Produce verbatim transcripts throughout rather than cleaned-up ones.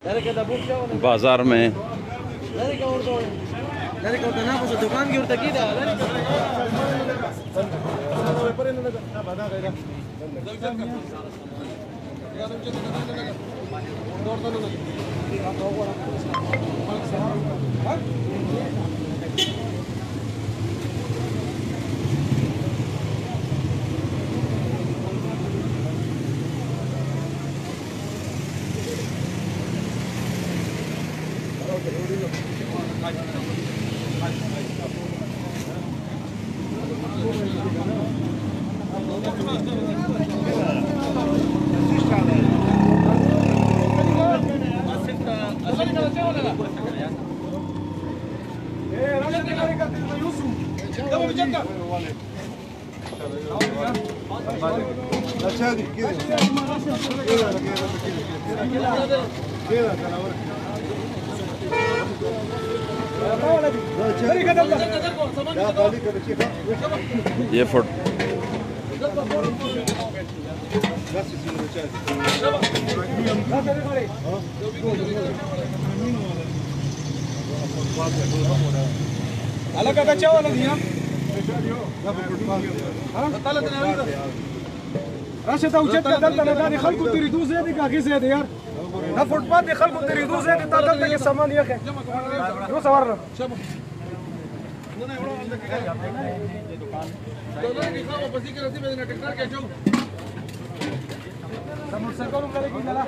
बाजार में दुकान की ओर तक ये फोटो अलग का क्या वाला दिया راشد اوجد دلته نه د خلکو تریدو زه دي کاږي زه دي یار دا فوټپات د خلکو تریدو زه دي تا دلته کې سامان یې خې نو سوار نه نه وړو اند کې دلته کې خو په ذکر راځي به نه ټکټر کې جو سمور سرکارو کله کې نه لا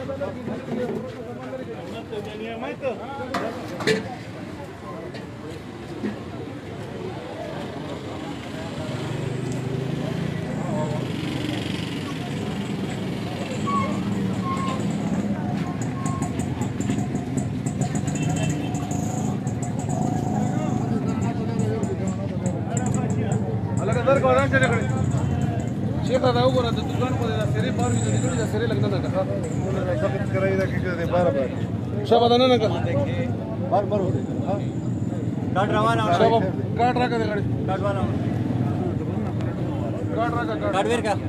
شیخ دا وګوره د دکان په د سری بار وی د دې د سری لګنه ده ښه ثابت کړی دا کې د بار بار شابه دنه نه بار بار وته ها کاټ روانه شابه کاټ راکړه دې غړي کاټ والا کاټ راکړه کاټ ویر کا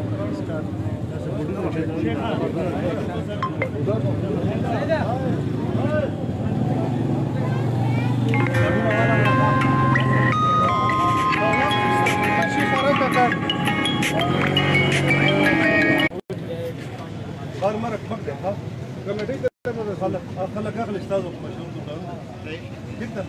هر مرة كبرت ها لما تيجي تقدر خلك خلك اخلي استاذ مشهور دكان جدا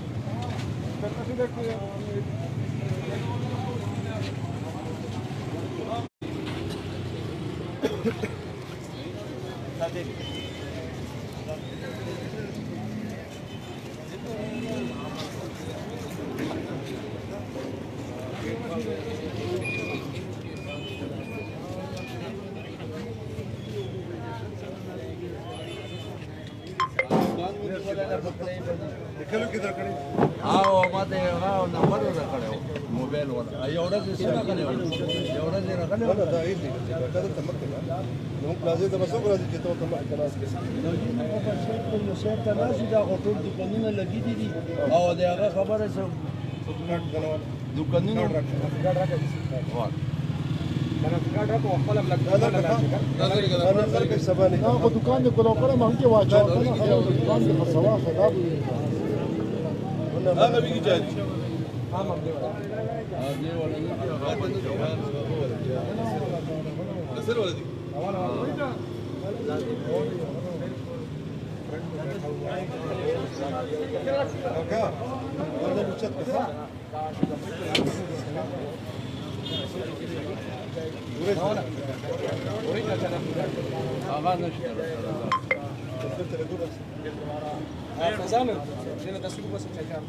کله کې دا کړی او ماته هغه نمبر ورکړو موبایل ورته یو ورځ یې سره کړو یو ورځ یې راغلی دا یې دي دا ته مکه نو پلازې ته مسو راځي چې ته ته کلاس کې نو په شرط نو شرط راځي دا هوټل دکانونه لګې دي او دا هغه خبره سم سپورټ غنوال دکانونه ګاډ راکړي واه کنه ګاډ راکو خپل بلګ دا دا دا کې سبا نه هغه دکان د ګلو کړه مونږه واچو کنه دکان د خصوا خراب هغه بيجي جاي ها مم دی ولا دې ولا نه نصر ولا دي کاکا ورته بچت کړه هغه نشته فزانه دینه تاسو کو څه چا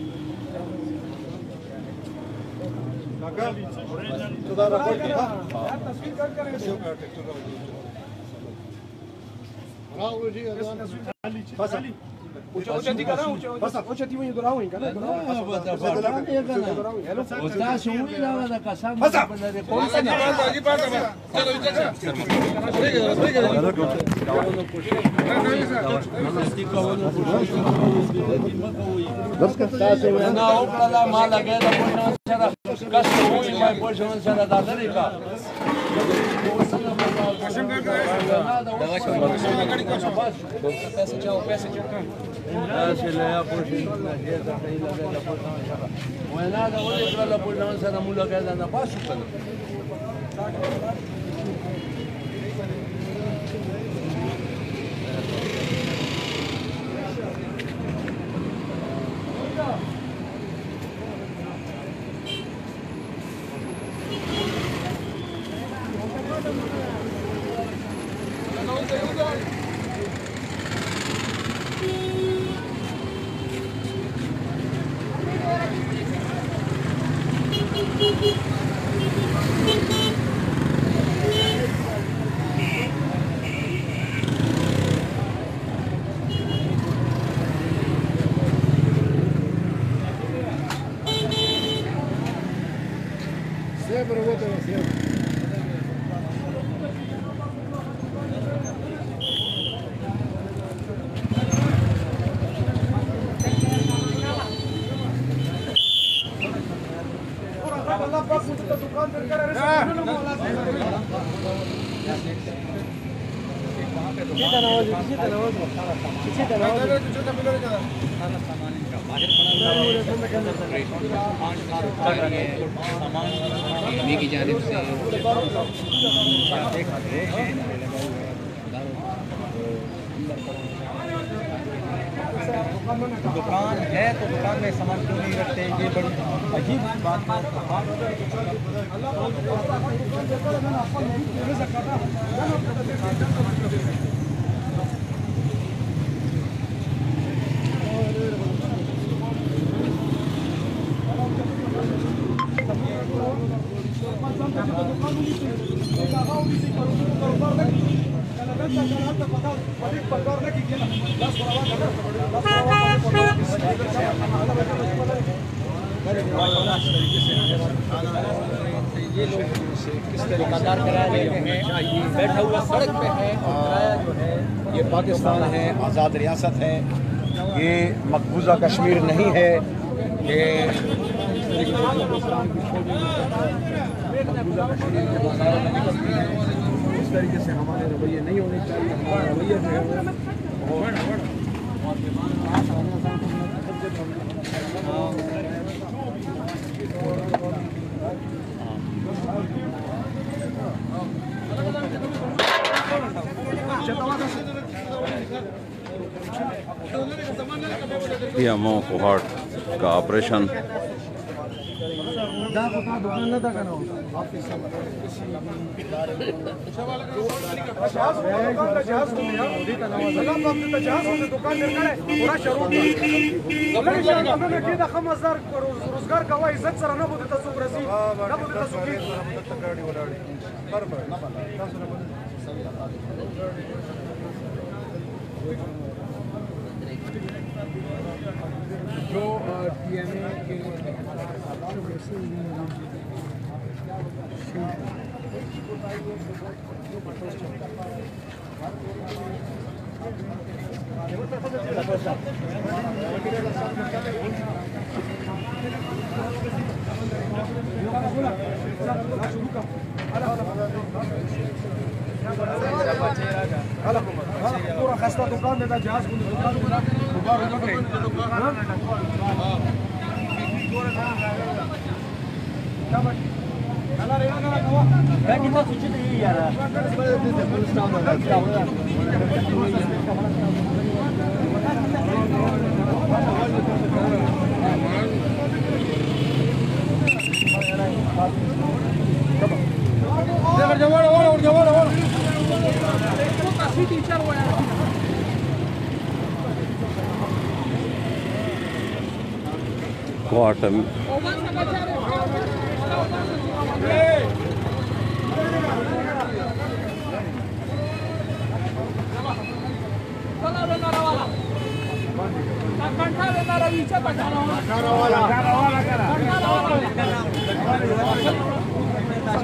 کاکا ته دا راپورټ کړه تصویر کړ کړی راو دي بس اوچا اوچا دي کنه اوچا اوچا دي ونی دراوي کنه او تاسو وی دا دا کسان په لري کوم څه نه راځي پاتې چلو تاسو نه او کله ما لګې دا په سره کس ته وایي ما پوه سره دا لرې کا داسې له یا پوشنونه ډېر ته ته یې لګی له پوشنه سره وینا ده ولې کړه له پوشنه سره مو لګی دا نه پاس وکړه Siempre voy a hacer. की जानिब से दुकान है तो दुकान में सामान क्यों नहीं रखते हैं ये बड़ी अजीब बात है ये लोग किस तरीकादार किराया ले रहे हैं बैठा हुआ सड़क पे है किराया जो है ये पाकिस्तान है आज़ाद रियासत है ये मकबूजा कश्मीर नहीं है ये इस तरीके से हमारे रवैये नहीं होने चाहिए हमारा रवैया जो है पीएमओ कोहाट का ऑपरेशन रोजगार कवा इज्जत सर ना बोलते तसो रसी ना बोलते तसो की गाड़ी वडाड़ी बराबर जो टीएमए के पूरा खस्ता दुकान में जहाज kita suci tu ya lah. Kohat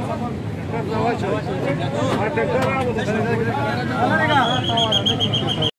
वाला